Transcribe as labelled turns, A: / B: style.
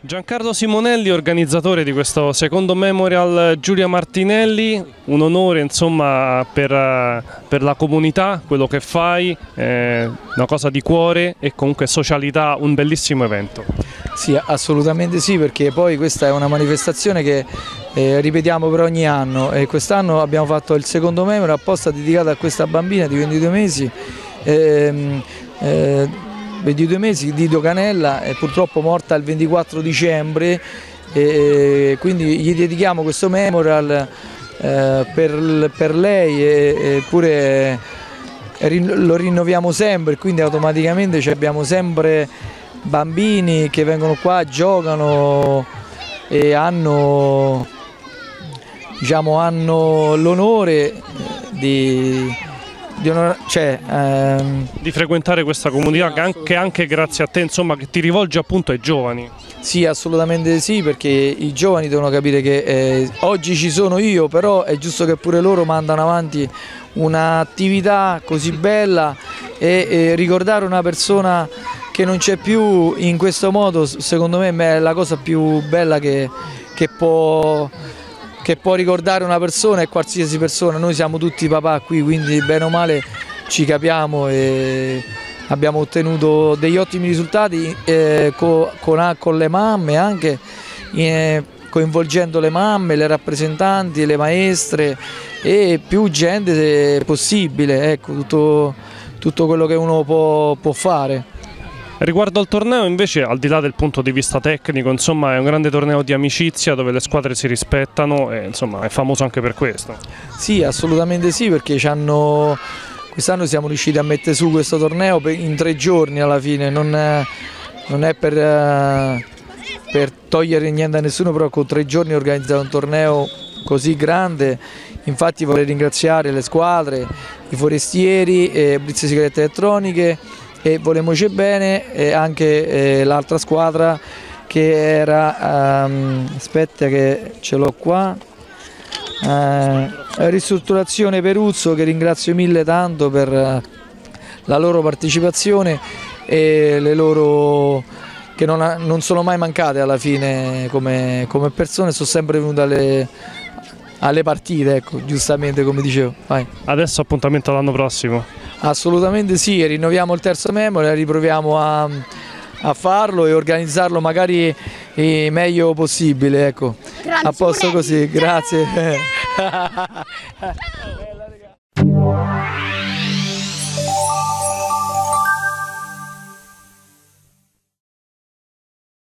A: Giancarlo Simonelli, organizzatore di questo secondo Memorial Giulia Martinelli, un onore insomma per la comunità, quello che fai, una cosa di cuore e comunque socialità, un bellissimo evento.
B: Sì, assolutamente sì, perché poi questa è una manifestazione che ripetiamo per ogni anno e quest'anno abbiamo fatto il secondo Memorial apposta dedicato a questa bambina di 22 mesi. 22 mesi di Canella, è purtroppo morta il 24 dicembre e quindi gli dedichiamo questo memorial per lei e pure lo rinnoviamo sempre, quindi automaticamente abbiamo sempre bambini che vengono qua, giocano e hanno l'onore di
A: frequentare questa comunità che anche grazie a te insomma che ti rivolge appunto ai giovani.
B: Sì, assolutamente sì, perché i giovani devono capire che oggi ci sono io, però è giusto che pure loro mandano avanti un'attività così bella e ricordare una persona che non c'è più in questo modo, secondo me è la cosa più bella che può ricordare una persona e qualsiasi persona. Noi siamo tutti papà qui, quindi bene o male ci capiamo e abbiamo ottenuto degli ottimi risultati con le mamme, anche coinvolgendo le mamme, le rappresentanti, le maestre e più gente possibile, ecco, tutto quello che uno può fare.
A: Riguardo al torneo invece, al di là del punto di vista tecnico, insomma è un grande torneo di amicizia dove le squadre si rispettano e insomma è famoso anche per questo.
B: Sì, assolutamente sì, perché quest'anno siamo riusciti a mettere su questo torneo in 3 giorni alla fine, non è per togliere niente a nessuno, però con 3 giorni organizzare un torneo così grande. Infatti vorrei ringraziare le squadre, i forestieri, Blitz Sigarette Elettroniche e Volemoci Bene e anche l'altra squadra che era, aspetta che ce l'ho qua, Ristrutturazione Peruzzo, che ringrazio mille tanto per la loro partecipazione e le loro che non sono mai mancate alla fine come persone, sono sempre venute alle partite, ecco, giustamente come dicevo. Vai.
A: Adesso appuntamento l'anno prossimo.
B: Assolutamente sì, rinnoviamo il terzo Memorial, riproviamo a farlo e organizzarlo magari meglio possibile, ecco. A posto così, grazie.